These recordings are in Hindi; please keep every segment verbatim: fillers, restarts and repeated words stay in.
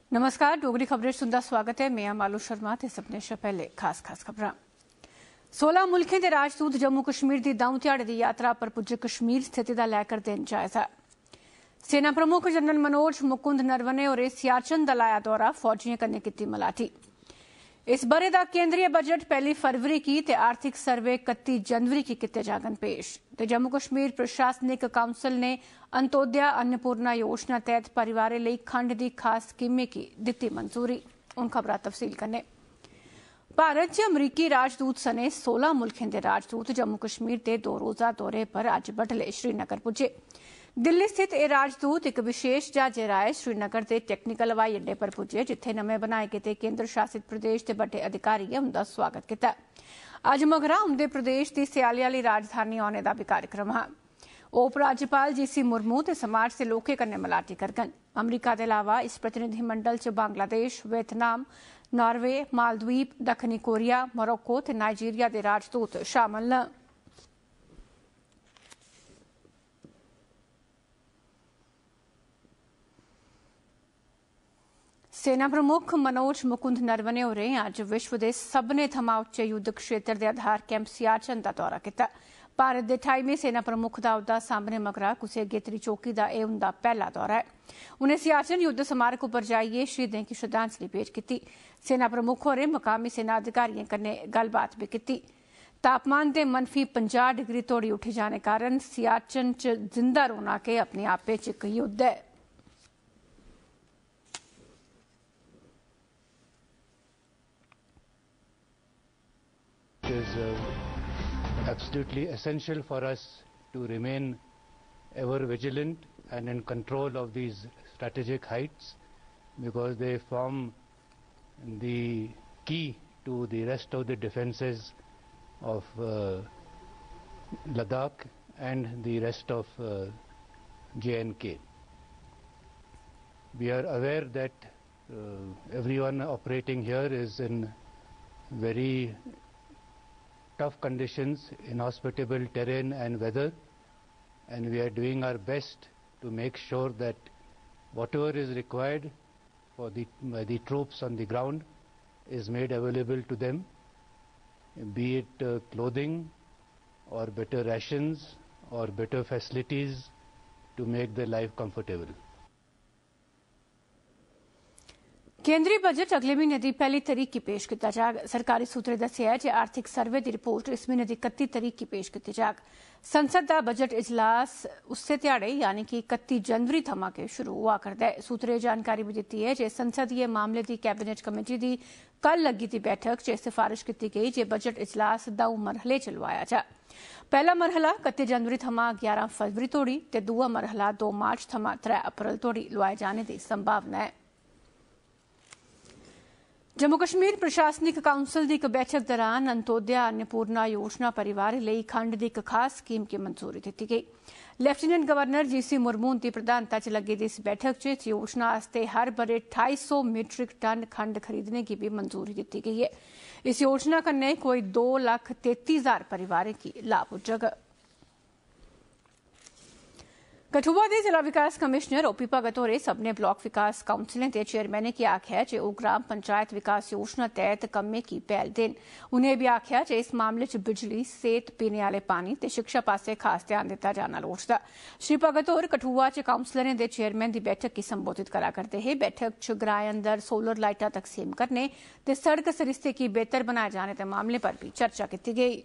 नमस्कार, डोगरी खबरें सुनदा स्वागत है। मैं मालू शर्मा ते सभनें शा पैह्ले खास खास खबरां। सोलह मुल्खें दे राजदूत जम्मू कश्मीर दी दऊं ध्याड़े दी यात्रा पर पुज्जे। कश्मीर स्थिति दा लै करदे न जायजा। सेना प्रमुख जनरल मनोज मुकुंद नरवणे होरें सियाचन दा लाया दौरा, फौजियें कन्नै कीती मलाटी। इस ब'रे दा केंद्रीय बजट पहली फरवरी की ते आर्थिक सर्वे इकत्ती जनवरी की कीते जाङन पेश। ते जम्मू कश्मीर प्रशासनिक काउंसिल ने अंत्योदया अन्नपूर्णा योजना तैह्त परिवारें लेई खंड दी खास स्कीमें की दित्ती मंजूरी। हुण खबरां तफसील कन्नै। भारत च अमरीकी राजदूत सने सोलह मुल्खें दे राजदूत जम्मू कश्मीर दे दो रोज़ा दौरे पर अज्ज बडले श्रीनगर पुज्जे। दिल्ली स्थित एह् राजदूत इक विशेष जहाजै राहें श्रीनगर दे टेक्निकल हवाई अड्डे पर पुज्जे, जित्थे नमें बनाए गेदे केंद्र शासित प्रदेश दे बड्डे अधिकारियें उंदा स्वागत कीता। अज्ज मगरा उंदे प्रदेश दी स्याले आह्ली राजधानी औने दा बी कार्यक्रम हा। उप राज्यपाल जी सी मुर्मू ते समाज दे लोकें कन्नै मलाटी करङन। अमरीका दे अलावा इस प्रतिनिधिमंडल च बांग्लादेश, वियतनाम, नार्वे, मालदीव, दक्खनी कोरिया, मोरक्को ते नाइजीरिया दे राजदूत शामल न। सेना प्रमुख मनोज मुकुंद नरवणे होरें अज्ज विश्व दे सभनें थमां उच्चे युद्ध क्षेत्र दे आधार कैंप सियाचन दा दौरा कीता। भारत दे ठाईवें सेना प्रमुख दा औह्दा सांभने मगरा कुसै अगेत्री चौकी दा एह् उंदा पैह्ला दौरा है। उनें सियाचन युद्ध स्मारक उप्पर जाइयै शहीदें गी श्रद्धांजलि भेंट कीती। सेना प्रमुख होरें मकामी सेना अधिकारियें कन्नै गल्लबात बी कीती। तापमान दे मनफी पंजाह् डिग्री तोड़ी उठी जाने कारण सियाचन च जिंदा रौह्ना के अपने आपे च इक युद्ध है। It is uh, absolutely essential for us to remain ever vigilant and in control of these strategic heights, because they form the key to the rest of the defenses of uh, Ladakh and the rest of uh, J and K. We are aware that uh, everyone operating here is in very tough conditions, inhospitable terrain and weather, and we are doing our best to make sure that whatever is required for the, by the troops on the ground is made available to them, be it uh, clothing or better rations or better facilities to make their life comfortable. केंद्रीय बजट अगले महीने की पहली तरीक की पेश किया जाग। सरकारी सूत्रें दस्सिया है कि आर्थिक सर्वे की रिपोर्ट इस महीने की इकत्ती तरीक की पेश की जाग। संसद का बजट इजलास उस ध्याड़े यानी कि इकत्ती जनवरी थमां के शुरू हुआ करदा है। सूत्रें जानकारी भी दी है कि संसदीय मामले की कैबिनेट कमेटी की कल लगी थी बैठक च सिफारिश की गई कि बजट इजलास दऊ मरहले च लोआया जा। पहला मरहला इकत्ती जनवरी थमां ग्यारह फरवरी तोड़ी ते दूआ मरहला दो मार्च थमां त्रै अप्रैल तोड़ी लोआए जाने की संभावना है। जम्मू कश्मीर प्रशासनिक काउंसिल की एक बैठक दौरान अंत्योदया अन्नपूर्णा योजना परिवारें लेई खंड की एक खास स्कीम की मंजूरी दी गई। Lieutenant governor G C Murmu की प्रधानता च लगी दी इस बैठक च इस योजना आस्ते हर बरे ढाई सौ मीट्रिक टन खंड खरीदने की भी मंजूरी दी गई है। इस योजना कन्नै कोई दो लाख तेती हजार परिवारें की लाभ पुज्जग। कठुआ के जिला विकास कमिश्नर ओ पी भगत होरें सभनें ब्लॉक विकास काउंसिलें के चेयरमैनें की आख्या कि वह ग्राम पंचायत विकास योजना तैह्त कम्में की पहल देन। उनें भी आख्या कि इस मामले च बिजली, सेहत, पीने आह्ले पानी ते शिक्षा पास्से खास ध्यान दित्ता जाना लोड़चदा। श्री भगत होर कठुआ च काउंसलरें दे चेयरमैन की बैठक की संबोधित करा करदे हे। बैठक च ग्राएं अंदर सोलर लाइटां तकसीम करने ते सड़क सरिस्ते की बेहतर बनाए जाने के मामले पर भी चर्चा की गई।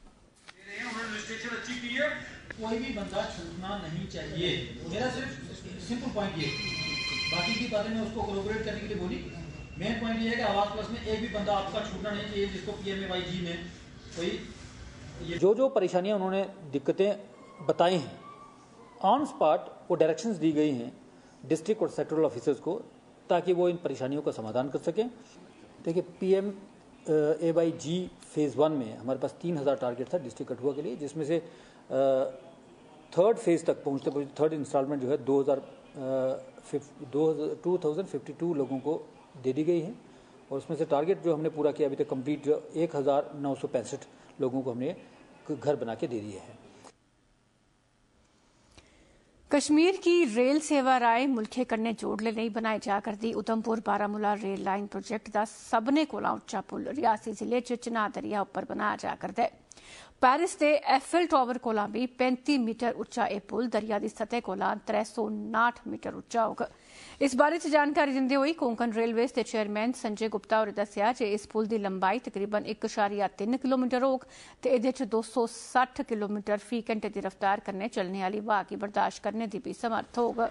कोई भी बंदा छूटना नहीं चाहिए। मेरा सिर्फ सिंपल पॉइंट ये, बाकी की बातें मैं उसको कोलैबोरेट करने के लिए बोली। मेन पॉइंट ये है कि आवाज प्लस में एक भी बंदा आपका छूटना नहीं चाहिए जिसको पीएमएवाई जी ने कोई जो जो परेशानियां उन्होंने दिक्कतें बताई हैं ऑन स्पॉट वो डायरेक्शंस दी गई हैं डिस्ट्रिक्ट और सेक्टरल ऑफिसर्स को, ताकि वो इन परेशानियों का समाधान कर सकें। देखिए PM A Y G phase one में हमारे पास तीन हज़ार टारगेट था डिस्ट्रिक्ट कठुआ के लिए, जिसमें से थर्ड फेज़ तक पहुंचते पहुंचते थर्ड इंस्टॉलमेंट जो है दो हज़ार टू थाउजेंड फिफ्टी टू लोगों को दे दी गई है, और उसमें से टारगेट जो हमने पूरा किया अभी तक कंप्लीट जो एक हज़ार नौ सौ पैंसठ लोगों को हमने घर बना के दे दिए हैं। कश्मीर की रेल सेवा राय मुल्खे कन्नै जोड़ने लेई बनाई जा करदी Udhampur Baramulla rail line project दा सभनें कोला उच्चा पुल रियासी जिले च चनाह दरिया उप्पर बनाया जा करदा है। पैरिस दे एफएल टावर कोला भी पैंती मीटर उच्चा एह पुल दरिया दी सतह कोला त्रै सौ नाठ मीटर उच्चा होग। इस बारे च जानकारी दिंदे होई कोंकण रेलवेज दे चेयरमैन संजय गुप्ता होरें दस्सेआ जे इस पुल दी लंबाई तकरीबन इक अशारिया तिन्न किलोमीटर होग ते एह्दे च दो सौ सट्ठ किलोमीटर फी घंटे दी रफ्तार कन्नै चलने आह्ली ब्हाऽ गी बर्दाश्त करने दी भी समर्थ होग।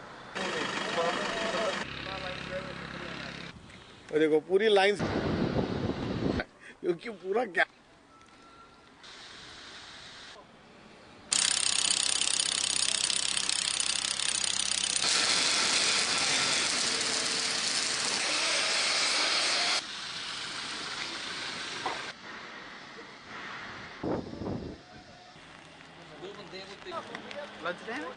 देखो पूरी लाइन क्योंकि पूरा क्या लंच टाइम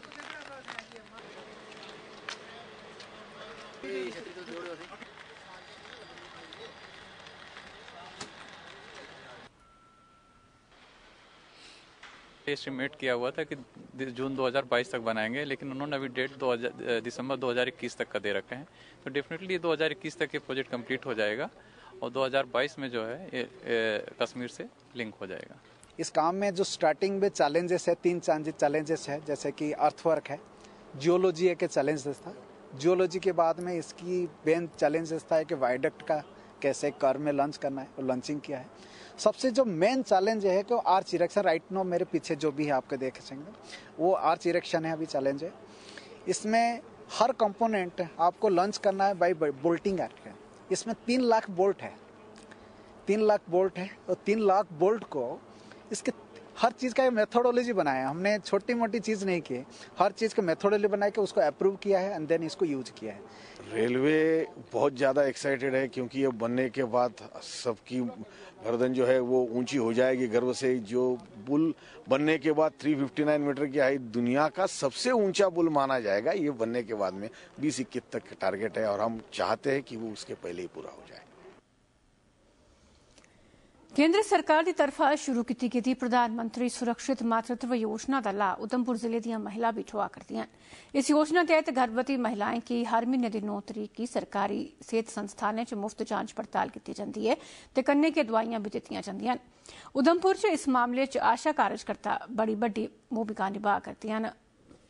एस्टिमेट किया हुआ था कि जून दो हज़ार बाईस तक बनाएंगे, लेकिन उन्होंने अभी डेट दो हज़ार दिसंबर दो हज़ार इक्कीस तक का दे रखे हैं। तो डेफिनेटली दो हज़ार इक्कीस तक ये प्रोजेक्ट कंप्लीट हो जाएगा और दो हज़ार बाईस में जो है ये कश्मीर से लिंक हो जाएगा। इस काम में जो स्टार्टिंग में चैलेंजेस है, तीन चैलेंजेस है, जैसे कि अर्थवर्क है, जियोलॉजी एक चैलेंजेस था। जियोलॉजी के बाद में इसकी मेन चैलेंजेस था कि वायडक्ट का कैसे कर में लॉन्च करना है, और लॉन्चिंग किया है। सबसे जो मेन चैलेंज है कि आर्च इरेक्शन, राइट नो मेरे पीछे जो भी है आपको देख सकेंगे वो आर्च इरेक्शन है, अभी चैलेंज है। इसमें हर कंपोनेंट आपको लॉन्च करना है बाई बोल्टिंग एक्ट है। इसमें तीन लाख बोल्ट है, तीन लाख बोल्ट है और तीन लाख बोल्ट को इसके हर चीज़ का मेथोडोलॉजी बनाया है हमने, छोटी मोटी चीज़ नहीं की, हर चीज़ का मेथोडोलॉजी बना के उसको अप्रूव किया है एंड देन इसको यूज किया है। रेलवे बहुत ज़्यादा एक्साइटेड है क्योंकि ये बनने के बाद सबकी गर्दन जो है वो ऊंची हो जाएगी गर्व से। जो पुल बनने के बाद तीन सौ उनसठ मीटर की हाइट दुनिया का सबसे ऊंचा पुल माना जाएगा। ये बनने के बाद में बीस इक्कीस तक टारगेट है और हम चाहते हैं कि वो उसके पहले ही पूरा हो जाए। केंद्र सरकार की तरफा शुरू की गेदी प्रधानमंत्री सुरक्षित मातृत्व योजना का लाभ उधमपुर जिले दी महिला भी ठुआ करदियां। इस योजना तहत गर्भवती महिलाएं की हर महीने की नौ तरीक की सरकारी सेहत संस्थानें च मुफ्त जांच पड़ताल की जाती है ते कन्ने के दवाइयां भी दित्तियां जांदियां। उधमपुर च इस मामले च आशा कार्यकर्ता बड़ी बड़ी भूमिका निभा करदियां न।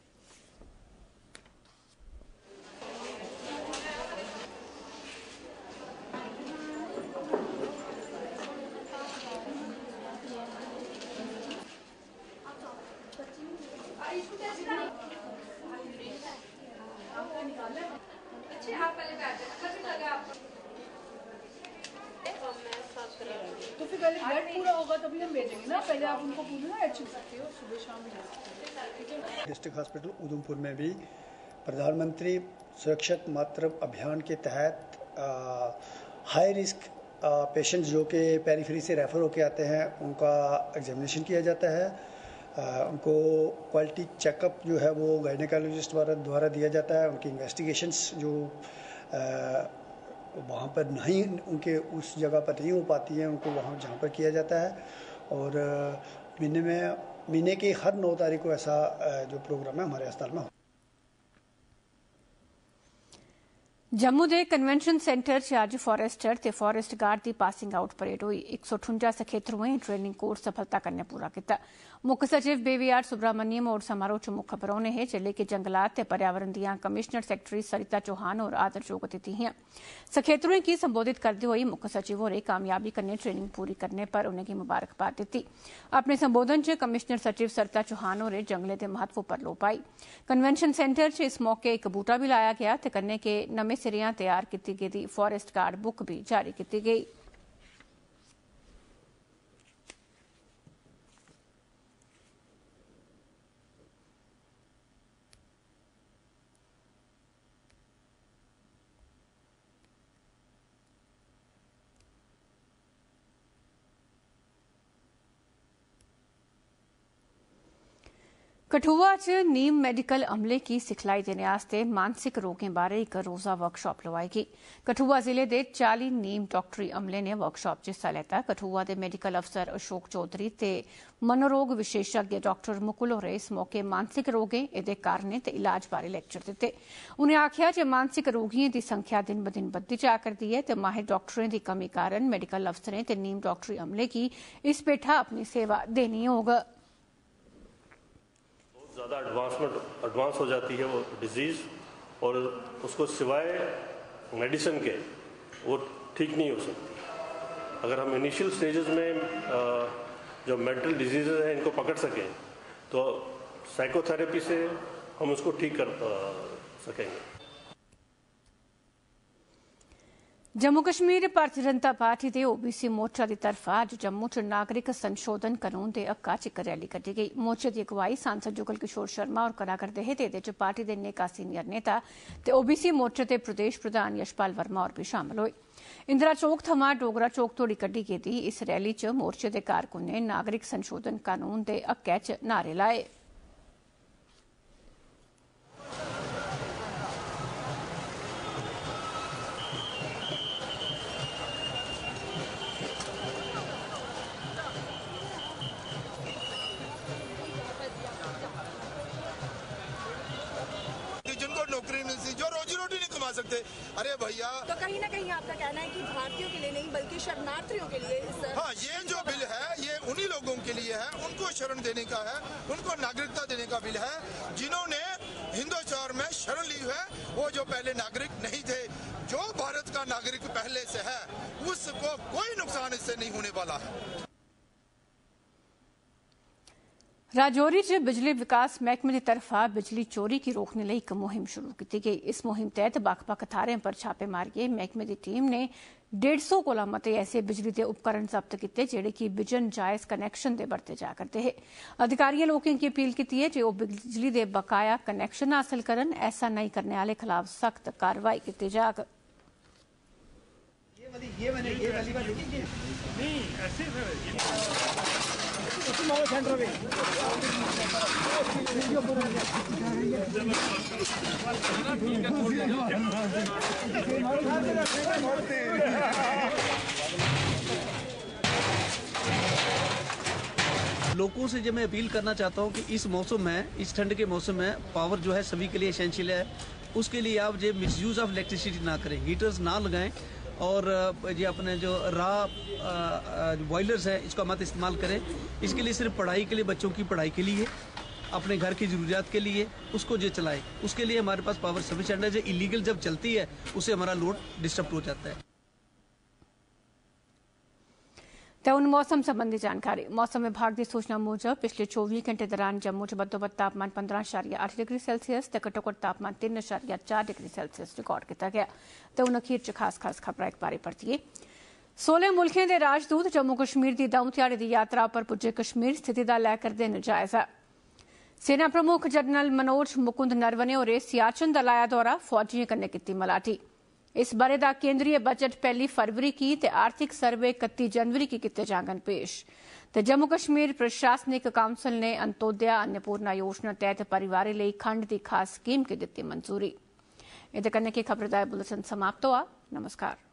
तो फिर पहले ब्लड पूरा होगा तभी हम भेजेंगे ना, पहले आप उनको पूछना ऐड छू सकते हो, सुबह शाम भी सकते हो। डिस्ट्रिक्ट हॉस्पिटल उधमपुर में भी प्रधानमंत्री सुरक्षित मातृत्व अभियान के तहत हाई रिस्क पेशेंट्स जो कि पेरिफेरी से रेफर होके आते हैं उनका एग्जामिनेशन किया जाता है। आ, उनको क्वालिटी चेकअप जो है वो गायनेकोलॉजिस्ट द्वारा द्वारा दिया जाता है। उनकी इन्वेस्टिगेशंस जो आ, वहाँ पर नहीं उनके उस जगह पर नहीं हो पाती है उनको वहाँ जहाँ पर किया जाता है। और महीने में महीने की हर नौ तारीख को ऐसा जो प्रोग्राम है हमारे अस्पताल में। जम्मू के कन्वेंशन सेंटर च अज फॉरेस्टर ते फॉरेस्ट गार्ड की पासिंग आउट परेड हुई। एक सौ अठुंजा सखेत्रुएं ट्रेनिंग कोर्स सफलता कन्नै पूरा किया। मुख्य सचिव बेवीआर सुब्रमण्यम और समारोह च मुख्य परौहने हे जिले के जंगलात ते पर्यावरण दियां कमिश्नर सैकटरी सरिता चौहान और आदरयोग अतिथि हियां। सखेत्रुएं की संबोधित करते हुए मुख्य सचिव होरें कामयाबी कन्नै ट्रेनिंग पूरी करने पर उन्हें मुबारकबाद दी। अपने संबोधन च कमिश्नर सचिव सरिता चौहान होरें जंगलें के महत्व पर लो पाई। कन्वेंशन सेंटर च इस मौके एक बूटा भी लाया गया ते कन्नै के नमें सिरियां तैयार की गेदी फॉरेस्ट गार्ड बुक भी जारी की गई। कठुआ च नीम मैडिकल अमले की सिखलाई देने आस्ते मानसिक रोगें बारे एक रोजा वर्कशॉप लवाई गई। कठुआ जिले के चालीस नीम डॉक्टरी अमले ने वर्कशॉप च हिस्सा लैता। कठुआ के मैडिकल अफसर अशोक चौधरी ते मनोरोग विशेषज्ञ डॉक्टर मुकुल होरें इस मौके मानसिक रोगें, इहदे कारणें ते इलाज बारे लेक्चर दिते। उनें आख्या जे मानसिक रोगियों की संख्या दिन ब दिन बधदी जा करदी है ते माहिर डॉक्टरें की कमी कारण मैडिकल अफसरें ते नीम डॉक्टरी अमले की इस पेठा अपनी सेवा देनी होगी। ज़्यादा एडवांसमेंट एडवांस हो जाती है वो डिजीज़, और उसको सिवाय मेडिसिन के वो ठीक नहीं हो सकती। अगर हम इनिशियल स्टेजेस में जो मेंटल डिजीज़ हैं इनको पकड़ सकें तो साइकोथेरेपी से हम उसको ठीक कर सकेंगे। जम्मू कश्मीर भारतीय जनता पार्टी के ओबीसी मोर्चा की तरफा अज जम्मू च नागरिक संशोधन कानून के हक्का च एक रैली कड्ढी गई। मोर्चे की अगुवाई सांसद जुगल किशोर शर्मा और करा करते हे ते एहदे च पार्टी के नेका सीनियर नेता ते ओबीसी मोर्चे के प्रदेश प्रधान यशपाल वर्मा और भी शामिल हुए। इंदिरा चौक थमां डोगरा चौक तोड़ी कड्ढी गेदी इस रैली च मोर्चे के कारकुनें नागरिक संशोधन कानून के हक्कै च नारे लाए। जिनको नौकरी नहीं थी, जो रोजी रोटी नहीं कमा सकते, अरे भैया। तो कहीं ना कहीं आपका कहना है कि भारतीयों के लिए नहीं बल्कि शरणार्थियों के लिए सर। हाँ, ये जो बिल है ये उन्हीं लोगों के लिए है, उनको शरण देने का है, उनको नागरिकता देने का बिल है जिन्होंने हिंदुस्तान में शरण ली है। वो जो पहले नागरिक नहीं थे, जो भारत का नागरिक पहले से है उसको कोई नुकसान इससे नहीं होने वाला है। राजौरी च बिजली विकास महकमे की तरफा बिजली चोरी की रोकने लिए एक मुहिम शुरू की गई। इस मुहिम तहत बक्ख-बक्ख थारें पर छापे मारिए महकमे की टीम ने डेढ़ सौ कोला मते ऐसे बिजली के उपकरण जब्त किए जेडे कि बिजन जायज कनैक्शन दे बरते जा करते हैं। अधिकारियों लोगों की अपील की है जो बिजली के बकाया कनैक्शन हासिल करन, ऐसा नहीं करने वाले खिलाफ सख्त कार्रवाई की जाग। ये वाली ये वाली बात नहीं ऐसे लोगों से जो मैं अपील करना चाहता हूं कि इस मौसम में, इस ठंड के मौसम में पावर जो है सभी के लिए एसेंशियल है। उसके लिए आप जो मिसयूज ऑफ इलेक्ट्रिसिटी ना करें, हीटर्स ना लगाएं और ये अपने जो रा बॉयलर्स है इसका मत इस्तेमाल करें। इसके लिए सिर्फ पढ़ाई के लिए, बच्चों की पढ़ाई के लिए, अपने घर की ज़रूरियात के लिए उसको जो चलाएं। उसके लिए हमारे पास पावर सफिशिएंट है। जो इलीगल जब चलती है उससे हमारा लोड डिस्टर्ब हो जाता है। तो उन मौसम संबंधी जानकारी। मौसम विभाग की सूचना मुजब पिछले चौबीस घंटे दौरान जम्मू च बदोबद तापमान पंद्रह अशारिया अठ डिग्री सैल्सियस ते घट्टो घट्ट तापमान तीन अशारिया चार डिग्री सैल्सियस रिकॉर्ड किया गया। तो हूँ अखीर च खास खास खबर एक बारे परतिए। सोलह मुल्खें के राजदूत जम्मू कश्मीर की दऊं ध्याड़े की यात्रा पर पुजे। कश्मीर स्थिति का लैकर देन जायजा। सेना प्रमुख जनरल मनोज मुकुंद नरवणे होरें सियाचिन दा लाया दौरा, फौजियों कन्नै कीती मलाटी। इस बारे दा केंद्रीय बजट पहली फरवरी की ते आर्थिक सर्वे इकत्ती जनवरी की किते जांगन पेश। ते जम्मू कश्मीर प्रशासनिक काउंसिल ने अंत्योदय अन्नपूर्णा योजना तहत परिवारें लिए खंड की खास स्कीम की दी मंजूरी। इहदे कन्नै की खबर दा बुलेटिन समाप्त हुआ। नमस्कार।